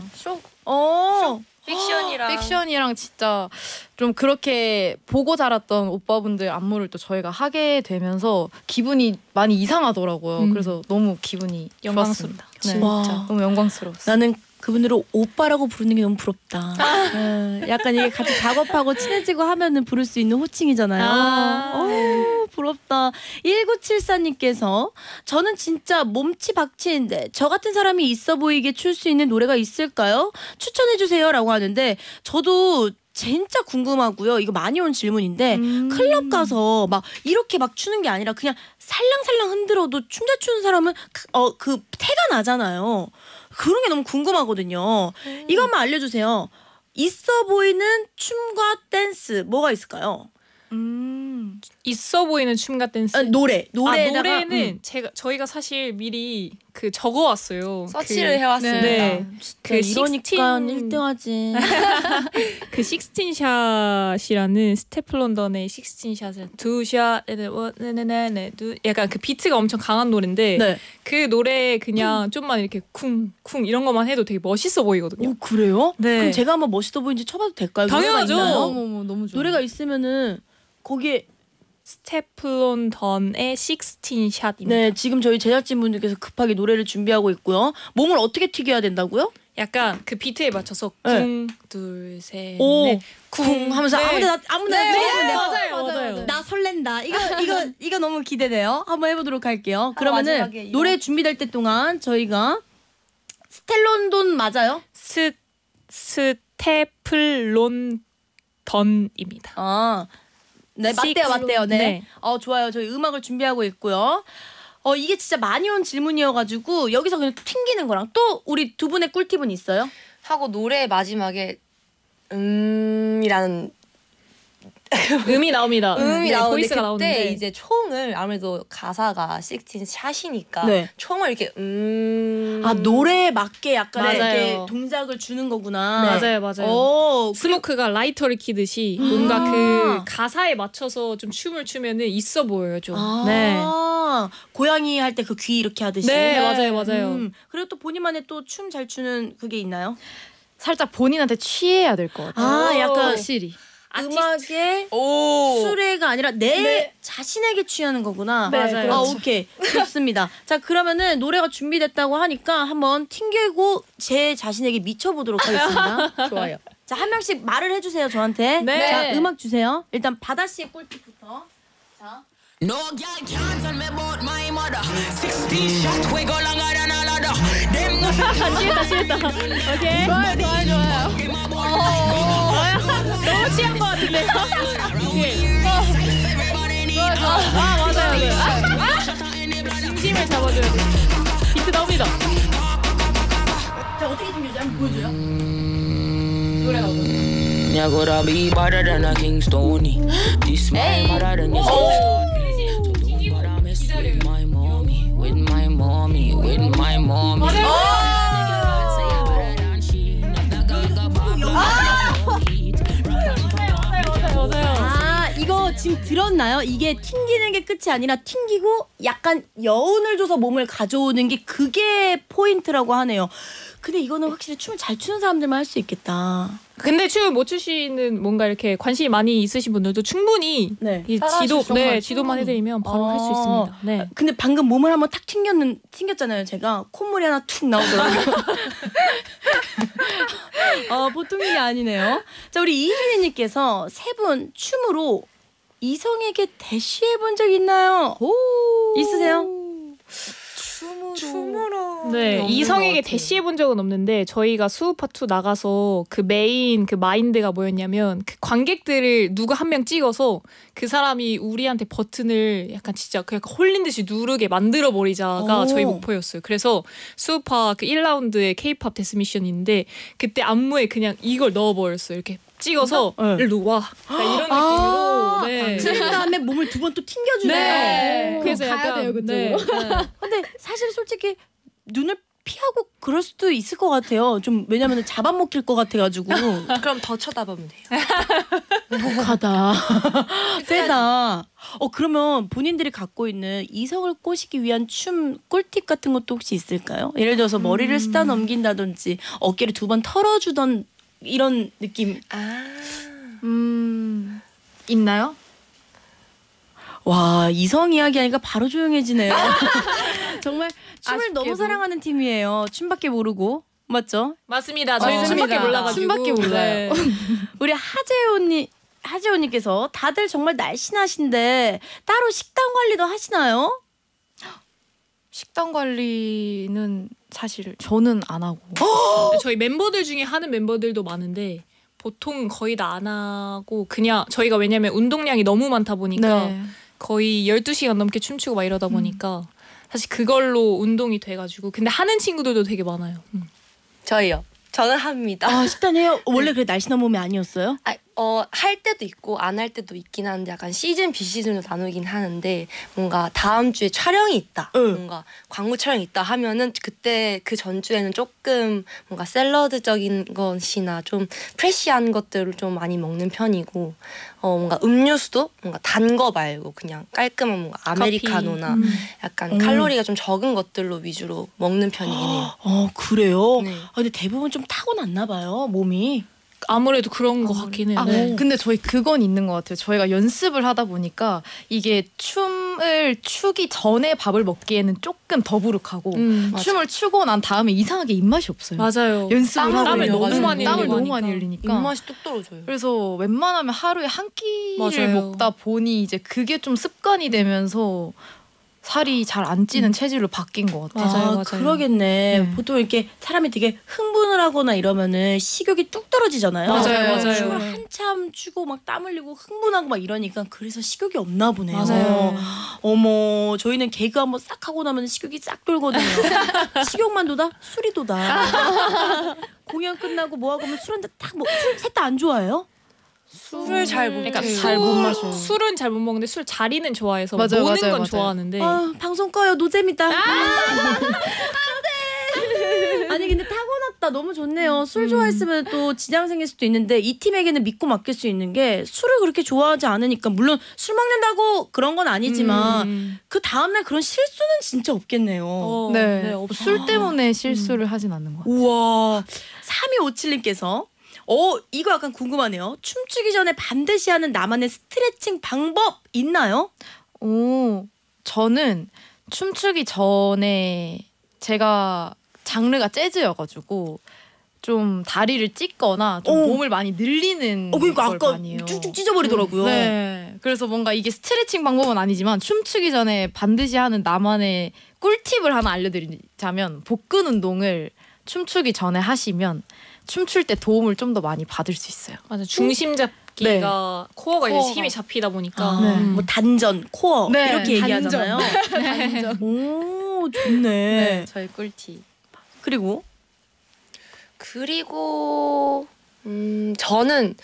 픽션이랑 픽션이랑 진짜 좀 그렇게 보고 자랐던 오빠분들 안무를 또 저희가 하게 되면서 기분이 많이 이상하더라고요. 그래서 너무 기분이 영광스럽다. 좋았습니다. 네, 와. 진짜 너무 영광스러웠어요. 나는 그분들을 오빠라고 부르는 게 너무 부럽다. 약간 이게 같이 작업하고 친해지고 하면은 부를 수 있는 호칭이잖아요. 부럽다. 1974님께서 저는 진짜 몸치 박치인데 저 같은 사람이 있어 보이게 출 수 있는 노래가 있을까요? 추천해주세요 라고 하는데 저도 진짜 궁금하고요. 이거 많이 온 질문인데 클럽 가서 막 이렇게 막 추는 게 아니라 그냥 살랑살랑 흔들어도 춤 잘 추는 사람은 그 태가 나잖아요. 그런 게 너무 궁금하거든요. 이거 한번 알려주세요. 있어 보이는 춤과 댄스 뭐가 있을까요? 있어 보이는 춤과 댄스. 노래에다가 노래는 저희가 사실 미리 그 적어왔어요. 서치를 해왔습니다. 네. 그 이러니까 1등하지. 그 16샷이라는 스테프 런던의 16샷을 두샷 약간 그 비트가 엄청 강한 노래인데 네. 그 노래 그냥 좀만 이렇게 쿵쿵 이런 것만 해도 되게 멋있어 보이거든요. 오, 그래요? 네. 그럼 제가 한번 멋있어 보이는지 쳐봐도 될까요? 당연하죠. 노래가 있나요? 어머머 너무 좋아. 노래가 있으면은 거기에 스테프 런던의 16샷입니다. 네 지금 저희 제작진분들께서 급하게 노래를 준비하고 있고요. 몸을 어떻게 튀겨야 된다고요? 약간 그 비트에 맞춰서 네. 쿵, 둘, 셋, 오, 넷, 쿵 하면서 네. 아무나 해주면 돼요. 맞아요. 나 설렌다. 이거 너무 기대돼요. 한번 해보도록 할게요. 그러면은 마지막에 이거. 노래 준비될 때 동안 저희가 스텔론돈 맞아요? 스테플론던입니다. 네 맞대요. 네. 네. 좋아요. 저희 음악을 준비하고 있고요. 이게 진짜 많이 온 질문이어가지고 여기서 그냥 튕기는 거랑 또 우리 두 분의 꿀팁은 있어요? 하고 노래 마지막에 이라는 음이 나옵니다. 음이 네, 나오는데 보이스가 그때 나오는데 이제 총을 아무래도 가사가 16샷이니까 네. 총을 이렇게 노래에 맞게 약간 맞아요. 이렇게 동작을 주는 거구나. 맞아요. 오, 스모크가 라이터를 키듯이 뭔가 그 가사에 맞춰서 좀 춤을 추면은 있어 보여요 좀. 네. 고양이 할 때 그 귀 이렇게 하듯이. 네, 맞아요. 그리고 또 본인만의 또 춤 잘 추는 그게 있나요? 살짝 본인한테 취해야 될 것 같아요. 약간 확실히. 음악에 오 수레가 아니라 내 자신에게 취하는 거구나. 네, 맞아요. 오케이. 좋습니다. 자, 그러면은 노래가 준비됐다고 하니까 한번 튕기고 제 자신에게 미쳐보도록 하겠습니다. 좋아요. 자, 한 명씩 말을 해주세요, 저한테. 네. 자, 음악 주세요. 일단 바다 씨의 꿀팁부터. 자. No girl can't tell me about my mother. 16 shot we go longer than all other. Them 취했다. 오케이. 좋아요. 너무 취한 것 같은데. 맞아요. 중심을 잡아줘야 돼. 비트 나옵니다. 자, 어떻게 튕겨지? 한번 보여줘요. you're gonna be better than a Kingstoni. This my mother than your sister. But I miss with my mommy, with my mommy, with my mommy. 이거 지금 들었나요? 이게 튕기는 게 끝이 아니라 튕기고 약간 여운을 줘서 몸을 가져오는 게 그게 포인트라고 하네요. 근데 이거는 확실히 춤을 잘 추는 사람들만 할 수 있겠다. 근데 춤 못 추시는 뭔가 이렇게 관심이 많이 있으신 분들도 충분히 네. 이 지도만 해드리면 바로 할 수 있습니다. 네. 근데 방금 몸을 한번 탁 튕겼잖아요. 제가 콧물이 하나 툭 나오더라고요. 보통 일이 아니네요. 자, 우리 이준희님께서 세 분 춤으로 이성에게 대시해 본 적 있나요? 있으세요? 춤으로 네, 이성에게 대시해 본 적은 없는데 저희가 수우파2 나가서 그 메인 그 마인드가 뭐였냐면 그 관객들을 누구 한 명 찍어서 그 사람이 우리한테 버튼을 약간 진짜 그냥 홀린 듯이 누르게 만들어 버리자가 저희 목표였어요. 그래서 수우파 그 1라운드의 K-pop 데스 미션인데 그때 안무에 그냥 이걸 넣어버렸어요. 이렇게 찍어서 일로 와. 그러니까 이런 느낌으로. 네. 찍은 다음에 몸을 두 번 또 튕겨주네요. 네. 그래서 가야 약간 돼요, 그쪽으로. 근데 사실 솔직히 눈을 피하고 그럴 수도 있을 것 같아요. 좀 왜냐면 잡아먹힐 것 같아가지고. 그럼 더 쳐다보면 돼요. 독하다. 세다. 그러면 본인들이 갖고 있는 이성을 꼬시기 위한 춤 꿀팁 같은 것도 혹시 있을까요? 예를 들어서 머리를 쓰다 넘긴다든지 어깨를 2번 털어주던 이런 느낌. 있나요? 와, 이성 이야기 하니까 바로 조용해지네요. 정말 춤을 아쉽게도. 너무 사랑하는 팀이에요. 춤밖에 모르고. 맞죠? 맞습니다. 저희 춤밖에 몰라가지고. 춤밖에 몰라요. 우리 하재호님께서 다들 정말 날씬하신데 따로 식단 관리도 하시나요? 식단 관리는 사실 저는 안 하고. 저희 멤버들 중에 하는 멤버들도 많은데 보통 거의 다 안 하고 그냥 저희가 왜냐면 운동량이 너무 많다 보니까 네. 거의 12시간 넘게 춤추고 막 이러다 보니까 사실 그걸로 운동이 돼가지고 근데 하는 친구들도 되게 많아요. 저희요. 저는 합니다. 아, 식단 해요? 원래 그래 날씬한 몸이 아니었어요? 할 때도 있고 안 할 때도 있긴 한데 약간 시즌 비시즌으로 나누긴 하는데 뭔가 다음 주에 촬영이 있다. 뭔가 광고 촬영이 있다 하면은 그때 그 전주에는 조금 뭔가 샐러드적인 것이나 좀 프레시한 것들을 좀 많이 먹는 편이고 뭔가 음료수도 뭔가 단 거 말고 그냥 깔끔한 뭔가 아메리카노나 약간 칼로리가 좀 적은 것들로 위주로 먹는 편이긴 해요. 그래요? 네. 근데 대부분 좀 타고났나 봐요, 몸이. 아무래도 그런 것 같긴 해요. 네. 근데 저희 그건 있는 것 같아요. 저희가 연습을 하다 보니까 이게 춤을 추기 전에 밥을 먹기에는 조금 더부룩하고 춤을 추고 난 다음에 이상하게 입맛이 없어요. 맞아요. 연습을 하고 땀을 너무 있어가지고. 많이 땀을 흘리고 너무 많이 하니까. 흘리니까. 입맛이 뚝 떨어져요. 그래서 웬만하면 하루에 한 끼를 맞아요. 먹다 보니 이제 그게 좀 습관이 되면서 살이 잘 안 찌는 체질로 바뀐 것 같아요. 맞아요. 그러겠네. 네. 보통 이렇게 사람이 되게 흥분을 하거나 이러면은 식욕이 뚝 떨어지잖아요. 맞아요. 춤을 한참 추고 막 땀 흘리고 흥분하고 막 이러니까 그래서 식욕이 없나 보네요. 맞아요. 어머, 저희는 개그 한번 싹 하고 나면 식욕이 싹 돌거든요. 식욕만 돋아? 술이 돋아. 공연 끝나고 뭐 하고 하면 술 한잔 딱 먹. 술 셋 다 안 좋아해요? 술을 잘 못 그러니까 먹어요. 잘 못 마셔요. 술은 잘 못 먹는데 술 자리는 좋아해서 맞아요, 노는 맞아요, 건 맞아요. 좋아하는데 방송 꺼요. 노잼이다. 안돼. 아니 근데 타고났다. 너무 좋네요. 술 좋아했으면 또 지장 생길 수도 있는데 이 팀에게는 믿고 맡길 수 있는 게 술을 그렇게 좋아하지 않으니까 물론 술 먹는다고 그런 건 아니지만 그 다음날 그런 실수는 진짜 없겠네요. 네, 없어요. 술 때문에 실수를 하진 않는 것 같아요. 우와. 3257님께서 이거 약간 궁금하네요. 춤추기 전에 반드시 하는 나만의 스트레칭 방법 있나요? 저는 춤추기 전에 제가 장르가 재즈여가지고 좀 다리를 찢거나 좀 몸을 많이 늘리는 그러니까 걸 아까 많이 해요. 쭉쭉 찢어버리더라고요. 네. 그래서 뭔가 이게 스트레칭 방법은 아니지만 춤추기 전에 반드시 하는 나만의 꿀팁을 하나 알려드리자면 복근 운동을 춤추기 전에 하시면 춤출 때 도움을 좀 더 많이 받을 수 있어요. 맞아 중심 잡기가 코어가 이제 힘이 잡히다 보니까 뭐 단전, 코어 네, 이렇게 단전. 얘기하잖아요. 오, 좋네. 네, 저희 꿀팁. 그리고 저는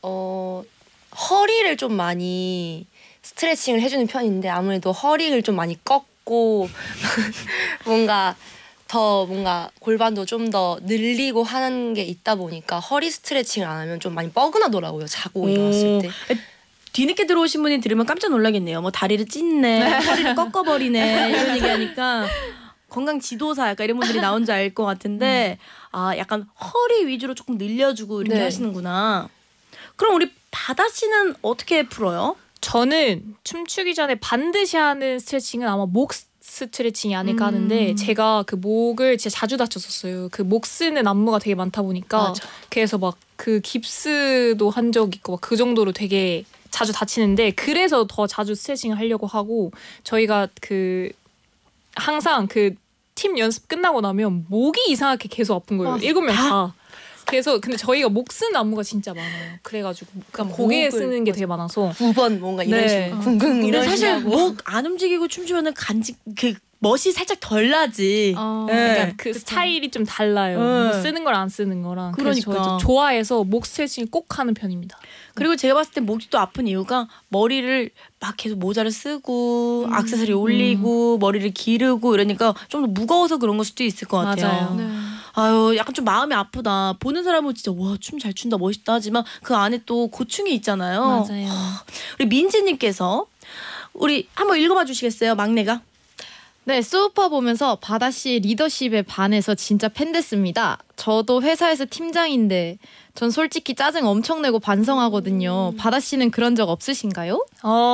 허리를 좀 많이 스트레칭을 해주는 편인데 아무래도 허리를 좀 많이 꺾고 뭔가 골반도 좀 더 늘리고 하는 게 있다 보니까 허리 스트레칭을 안 하면 좀 많이 뻐근하더라고요. 자고 일어났을 때. 뒤늦게 들어오신 분이 들으면 깜짝 놀라겠네요. 뭐 다리를 찢네, 허리를 꺾어버리네 이런 얘기하니까 건강 지도사 약간 이런 분들이 나온 줄 알 것 같은데 약간 허리 위주로 조금 늘려주고 이렇게 네. 하시는구나. 그럼 우리 바다 씨는 어떻게 풀어요? 저는 춤추기 전에 반드시 하는 스트레칭은 아마 목 스트레칭이 아닐까 하는데 제가 그 목을 진짜 자주 다쳤었어요. 그 목 쓰는 안무가 되게 많다 보니까 맞아. 그래서 막 그 깁스도 한 적 있고 막 그 정도로 되게 자주 다치는데 그래서 더 자주 스트레칭을 하려고 하고 저희가 그 항상 그 팀 연습 끝나고 나면 목이 이상하게 계속 아픈 거예요. 7명 다. 그래서 근데 저희가 목 쓰는 안무가 진짜 많아요. 그래가지고 그러니까 고개 쓰는 게 되게 많아서 9번 뭔가 이런 네. 식으로 붕붕 근데 이런 사실 식으로 목 안 움직이고 춤추면은 멋이 살짝 덜 나지. 네. 그러니까 그 스타일이 좀 달라요. 뭐 쓰는 거랑 안 쓰는 거랑. 그러니까. 그래서 저 좋아해서 목 스트레칭 꼭 하는 편입니다. 그리고 제가 봤을 때 목이 또 아픈 이유가 머리를 막 계속 모자를 쓰고 액세서리 올리고 머리를 기르고 이러니까 좀 더 무거워서 그런 걸 수도 있을 것 같아요. 맞아요. 네. 아유 약간 좀 마음이 아프다. 보는 사람은 진짜 와 춤 잘 춘다 멋있다 하지만 그 안에 또 고충이 있잖아요. 맞아요. 우리 민지님께서 우리 한번 읽어봐 주시겠어요? 막내가. 네, 수우파 보면서 바다 씨의 리더십에 반해서 진짜 팬 됐습니다. 저도 회사에서 팀장인데 전 솔직히 짜증 엄청 내고 반성하거든요. 바다 씨는 그런 적 없으신가요?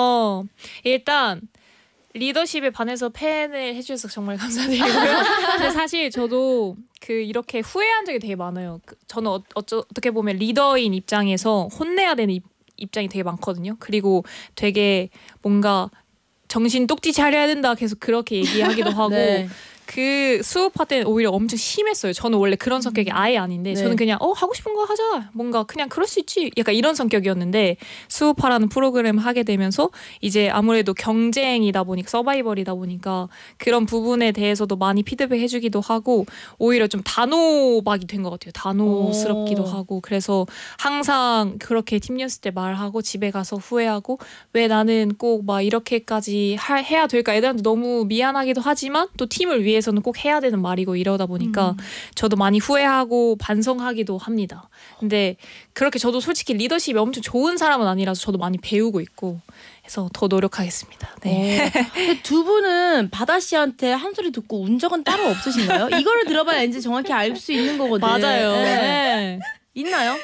일단 리더십에 반해서 팬을 해주셔서 정말 감사드리고요. 근데 사실 저도 이렇게 후회한 적이 되게 많아요. 저는 어떻게 보면 리더인 입장에서 혼내야 되는 입장이 되게 많거든요. 그리고 되게 뭔가 정신 똑띠 차려야 된다 계속 그렇게 얘기하기도 하고 네. 그 수업할 때는 오히려 엄청 심했어요. 저는 원래 그런 성격이 아예 아닌데 네. 저는 그냥 하고 싶은 거 하자. 뭔가 그냥 그럴 수 있지. 약간 이런 성격이었는데 수업하라는 프로그램 하게 되면서 이제 아무래도 경쟁이다 보니까 서바이벌이다 보니까 그런 부분에 대해서도 많이 피드백 해주기도 하고 오히려 좀 단호박이 된 것 같아요. 단호스럽기도 하고 그래서 항상 그렇게 팀 연습 때 말하고 집에 가서 후회하고 왜 나는 꼭 막 이렇게까지 해야 될까 애들한테 너무 미안하기도 하지만 또 팀을 위해서는 꼭 해야 되는 말이고 이러다 보니까 저도 많이 후회하고 반성하기도 합니다. 근데 그렇게 저도 솔직히 리더십이 엄청 좋은 사람은 아니라서 저도 많이 배우고 있고 해서 더 노력하겠습니다. 네. 근데 두 분은 바다 씨한테 한 소리 듣고 운 적은 따로 없으신가요? 이거를 들어봐야 이제 정확히 알 수 있는 거거든요. 맞아요. 네. 네. 있나요?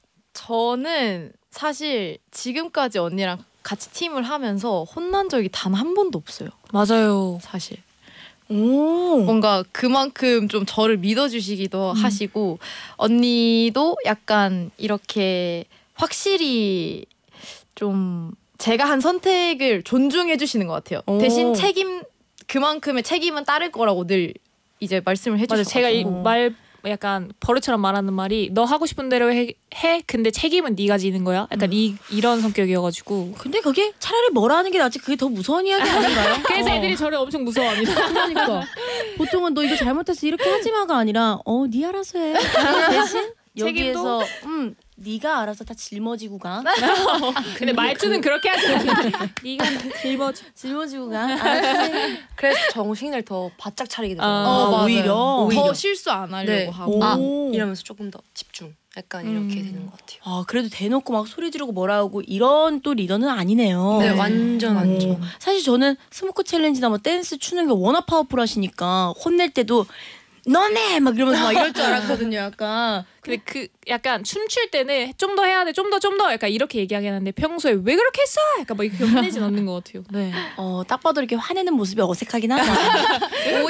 저는 사실 지금까지 언니랑 같이 팀을 하면서 혼난 적이 단 한 번도 없어요. 맞아요. 사실. 오. 뭔가 그만큼 좀 저를 믿어주시기도 하시고 언니도 약간 이렇게 확실히 좀 제가 한 선택을 존중해 주시는 것 같아요. 오. 대신 그만큼의 책임은 따를 거라고 늘 이제 말씀을 맞아요. 해주셔서 제가 약간 버릇처럼 말하는 말이 너 하고 싶은 대로 해 근데 책임은 네가 지는 거야. 약간 이런 성격이어가지고 근데 그게 차라리 뭐라 하는 게 낫지 그게 더 무서운 이야기 아닌가요? 그래서 애들이 저를 엄청 무서워합니다. 그러니까 보통은 너 이거 잘못했어 이렇게 하지마가 아니라 네 알아서 해. 대신 여기에서 네가 알아서 다 짊어지고 가. 근데 말투는 그렇게 하지 네가 짊어지고 가. 알았지? 그래서 정신을 더 바짝 차리게 되더라고요. 맞아요. 오히려. 더 실수 안 하려고 네. 하고 이러면서 조금 더 집중. 약간 이렇게 되는 것 같아요. 아 그래도 대놓고 막 소리 지르고 뭐라 하고 이런 또 리더는 아니네요. 네, 완전 완전. 사실 저는 스모크 챌린지나 뭐 댄스 추는 게 워낙 파워풀하시니까 혼낼 때도 너네 막 이러면서 막 이럴 줄 알았거든요. 약간. 근데 약간 춤출 때는 좀 더 해야 돼, 좀 더 약간 이렇게 얘기하긴 하는데 평소에 왜 그렇게 했어? 약간 막 이렇게 혼내진 않는 것 같아요. 네. 딱 봐도 이렇게 화내는 모습이 어색하긴 하다.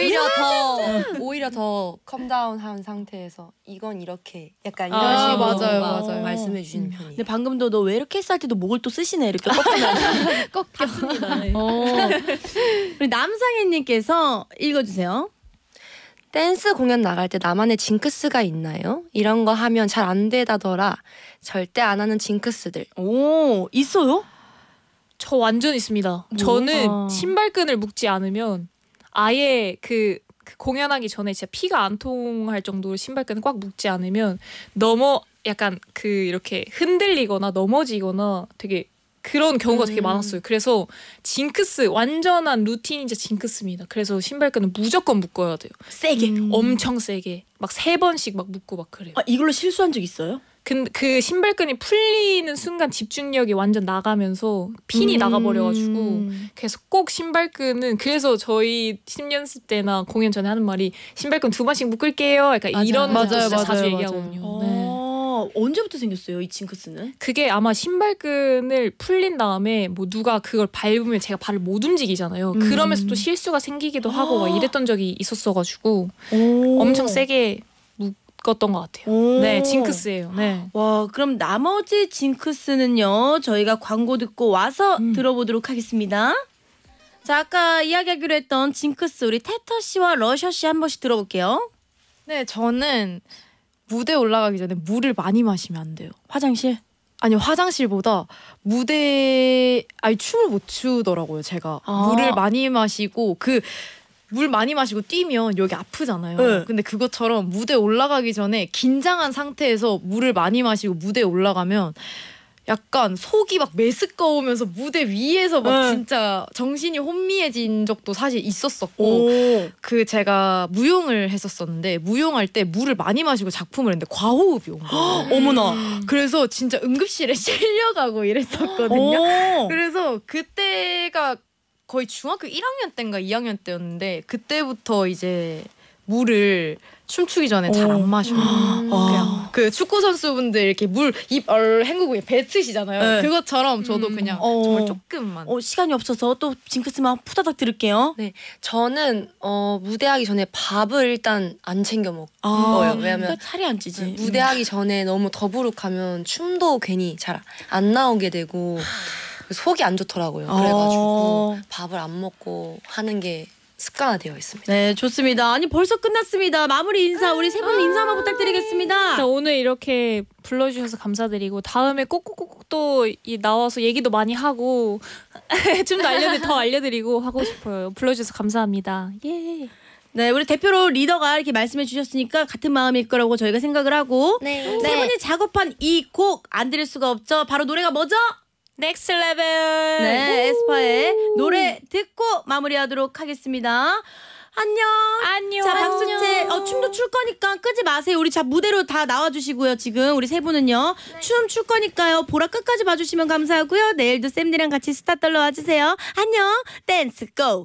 오히려 더 컴다운한 상태에서 이건 이렇게 약간 이런 아, 식으로 맞아요, 막 맞아요. 말씀해 주시는 편이에요. 근데 방금도 너 왜 이렇게 했어 할 때도 목을 또 쓰시네 이렇게 꺾으면. 꺾였습니다. 네. 우리 남상희님께서 읽어주세요. 댄스 공연 나갈 때 나만의 징크스가 있나요? 이런 거 하면 잘 안 되다더라. 절대 안 하는 징크스들. 오 있어요? 저 완전 있습니다. 저는 신발끈을 묶지 않으면 아예 그 공연하기 전에 진짜 피가 안 통할 정도로 신발끈을 꽉 묶지 않으면 약간 이렇게 흔들리거나 넘어지거나 되게 그런 경우가 되게 많았어요. 그래서 징크스 완전한 루틴이자 징크스입니다. 그래서 신발끈은 무조건 묶어야 돼요. 세게. 엄청 세게 막 3번씩 막 묶고 막 그래요. 이걸로 실수한 적 있어요? 그 신발끈이 풀리는 순간 집중력이 완전 나가면서 핀이 나가버려가지고 그래서 꼭 신발끈은 그래서 저희 신연습 때나 공연 전에 하는 말이 신발끈 2번씩 묶을게요. 약간 이런 거 진짜 자주 얘기하거든요. 네. 언제부터 생겼어요 이 징크스는? 그게 아마 신발끈을 풀린 다음에 뭐 누가 그걸 밟으면 제가 발을 못 움직이잖아요. 그러면서 또 실수가 생기기도 하고 막 이랬던 적이 있었어가지고 엄청 세게 묶었던 것 같아요. 네, 징크스예요. 네. 와 그럼 나머지 징크스는요 저희가 광고 듣고 와서 들어보도록 하겠습니다. 자 아까 이야기하기로 했던 징크스 우리 태터 씨와 러셔 씨 한 번씩 들어볼게요. 네, 저는 무대 올라가기 전에 물을 많이 마시면 안 돼요. 화장실? 아니요, 화장실보다 춤을 못 추더라고요. 제가 물을 많이 마시고 물 많이 마시고 뛰면 여기 아프잖아요. 네. 근데 그것처럼 무대 올라가기 전에 긴장한 상태에서 물을 많이 마시고 무대에 올라가면 약간 속이 막 메스꺼우면서 무대 위에서 막 진짜 정신이 혼미해진 적도 사실 있었었고 그 제가 무용을 했었었는데 무용할 때 물을 많이 마시고 작품을 했는데 과호흡이 온 거예요. 어머나. 그래서 진짜 응급실에 실려가고 이랬었거든요. 그래서 그때가 거의 중학교 1학년 때인가 2학년 때였는데 그때부터 이제 물을 춤추기 전에 잘 안 마셔요. 그냥 그 축구 선수분들 이렇게 물 입 헹구고 뱉으시잖아요. 네. 그것처럼 저도 그냥 정말 조금만. 시간이 없어서 또 징크스만 푸다닥 들을게요. 네, 저는 무대하기 전에 밥을 일단 안 챙겨 먹어요. 왜냐면 살이 안 찌지. 무대하기 전에 너무 더부룩하면 춤도 괜히 잘 안 나오게 되고 속이 안 좋더라고요. 그래가지고 밥을 안 먹고 하는 게 습관화되어 있습니다. 네, 좋습니다. 아니 벌써 끝났습니다. 마무리 인사 우리 세 분 인사 한번 부탁드리겠습니다. 오늘 이렇게 불러주셔서 감사드리고 다음에 꼭꼭꼭 또 나와서 얘기도 많이 하고 춤도 더 알려드리고 하고 싶어요. 불러주셔서 감사합니다. 예. 네, 우리 대표로 리더가 이렇게 말씀해 주셨으니까 같은 마음일 거라고 저희가 생각을 하고 세 분이 작업한 이 곡 안 들을 수가 없죠. 바로 노래가 뭐죠? 넥스트 레벨. 네, 에스파의 노래 듣고 마무리하도록 하겠습니다. 안녕. 자, 박수채. 춤도 출 거니까 끄지 마세요. 우리 자 무대로 다 나와주시고요. 지금 우리 세 분은요. 춤 출 거니까요. 보라 끝까지 봐주시면 감사하고요. 내일도 쌤들이랑 같이 스타 떨러 와주세요. 안녕. 댄스 고.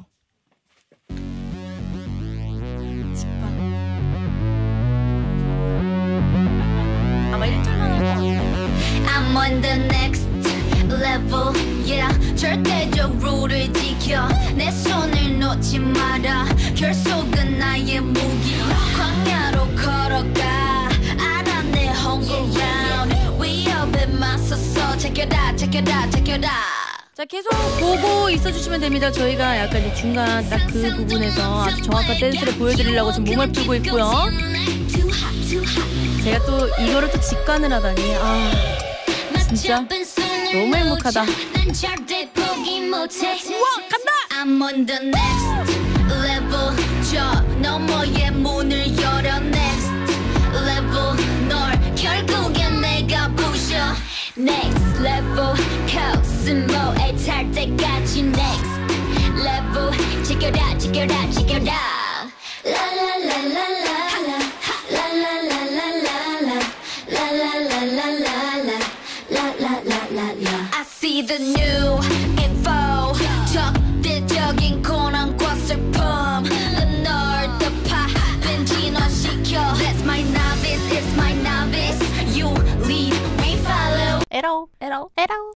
아마 1절만 할 것 같아요. I'm on the next level, yeah. 절대적 룰을 지켜 내 손을 놓지 마라. 결속은 나의 무기. 광야로 걸어가 알아 내 home ground. 위협에 맞서서 check it out, check it out, check it out. 자, 계속 보고 있어주시면 됩니다. 저희가 약간 이제 중간 딱 그 부분에서 아주 정확한 댄스를 보여드리려고 지금 몸을 풀고 있고요. 제가 또 이거를 또 직관을 하다니 진짜 너무 행복하다. 우와, 간다! I'm on the next level. 저 너머의 문을 열어 next level. 널 결국엔 내가 부셔 next level. 코스모에 탈 때까지 next level. Check it out, check it out, check it out. La la la la la la. La la la la la la. La la la la la la. La la la la la. I see the new info. 적대적인 고난과 슬픔. 널 덮어 진화시켜. That's my novice, it's my novice. You lead, we follow. 에러.